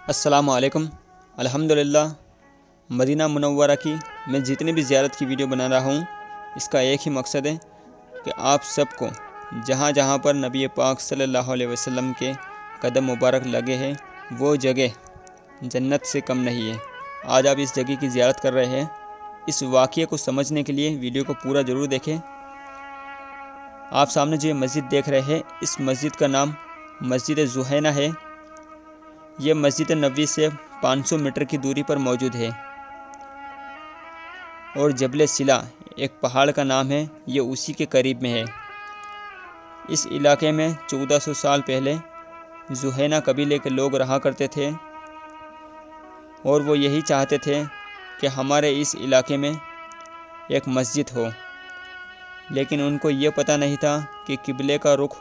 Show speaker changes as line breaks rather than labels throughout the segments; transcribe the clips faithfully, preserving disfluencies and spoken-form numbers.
السلام علیکم۔ الحمدللہ مدینہ منورہ کی میں جتنی بھی زیارت کی ویڈیو بنا رہا ہوں، اس کا ایک ہی مقصد ہے کہ آپ سب کو جہاں جہاں پر نبی پاک صلی اللہ علیہ وسلم کے قدم مبارک لگے ہیں وہ جگہ جنت سے کم نہیں ہے۔ آج آپ اس جگہ کی زیارت کر رہے ہیں۔ اس واقعے کو سمجھنے کے لیے ویڈیو کو پورا ضرور دیکھیں۔ آپ سامنے جو یہ مسجد دیکھ رہے ہیں، اس مسجد کا نام مسجد جوہینہ ہے۔ یہ مسجد نبوی سے پانچ سو میٹر کی دوری پر موجود ہے، اور جبل سلا ایک پہاڑ کا نام ہے، یہ اسی کے قریب میں ہے۔ اس علاقے میں چودہ سو سال پہلے جوہینہ قبیلے کے لوگ رہا کرتے تھے، اور وہ یہی چاہتے تھے کہ ہمارے اس علاقے میں ایک مسجد ہو، لیکن ان کو یہ پتہ نہیں تھا کہ قبلے کا رخ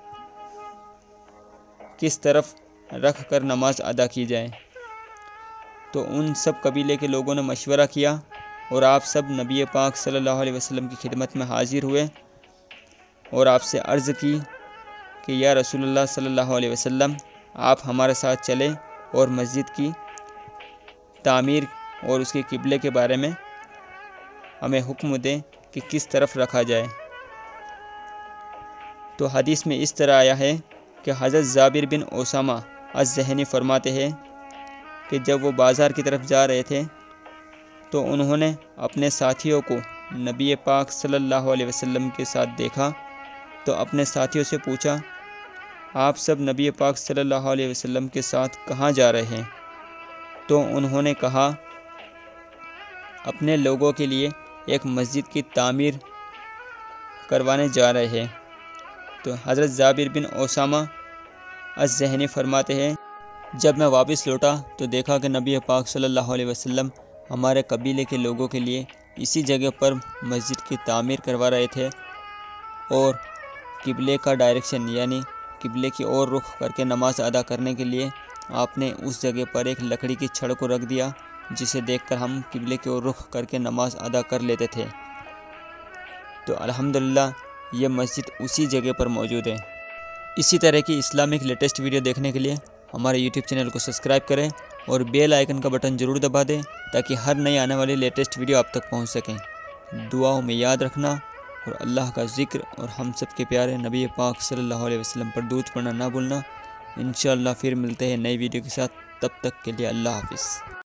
کس طرف رکھ کر نماز ادا کی جائے۔ تو ان سب قبیلے کے لوگوں نے مشورہ کیا، اور آپ سب نبی پاک صلی اللہ علیہ وسلم کی خدمت میں حاضر ہوئے اور آپ سے عرض کی کہ یا رسول اللہ صلی اللہ علیہ وسلم، آپ ہمارے ساتھ چلیں اور مسجد کی تعمیر اور اس کے قبلے کے بارے میں ہمیں حکم دیں کہ کس طرف رکھا جائے۔ تو حدیث میں اس طرح آیا ہے کہ حضرت جابر بن اسامہ الجہنی فرماتے ہیں کہ جب وہ بازار کی طرف جا رہے تھے تو انہوں نے اپنے ساتھیوں کو نبی پاک صلی اللہ علیہ وسلم کے ساتھ دیکھا، تو اپنے ساتھیوں سے پوچھا، آپ سب نبی پاک صلی اللہ علیہ وسلم کے ساتھ کہاں جا رہے ہیں؟ تو انہوں نے کہا، اپنے لوگوں کے لیے ایک مسجد کی تعمیر کروانے جا رہے ہیں۔ تو حضرت جابر بن اسامہ الجہنی فرماتے ہیں، جب میں واپس لوٹا تو دیکھا کہ نبی پاک صلی اللہ علیہ وسلم ہمارے قبیلے کے لوگوں کے لیے اسی جگہ پر مسجد کی تعمیر کروا رہے تھے، اور قبلے کا ڈائریکشن یعنی قبلے کی اور رخ کر کے نماز ادا کرنے کے لیے آپ نے اس جگہ پر ایک لکڑی کی چھڑ کو رکھ دیا، جسے دیکھ کر ہم قبلے کی اور رخ کر کے نماز ادا کر لیتے تھے۔ تو الحمدللہ یہ مسجد اسی جگہ پر موجود ہے۔ اسی طرح کی اسلامک لیٹسٹ ویڈیو دیکھنے کے لیے ہمارے یوٹیوب چینل کو سبسکرائب کریں اور بیل آئیکن کا بٹن ضرور دبا دیں تاکہ ہر نئی آنے والی لیٹسٹ ویڈیو آپ تک پہنچ سکیں۔ دعاؤں میں یاد رکھنا، اور اللہ کا ذکر اور ہم سب کے پیارے نبی پاک صلی اللہ علیہ وسلم پر درود پڑھنا نہ بھولنا۔ انشاءاللہ پھر ملتے ہیں نئی ویڈیو کے ساتھ، تب تک کے لیے اللہ حافظ۔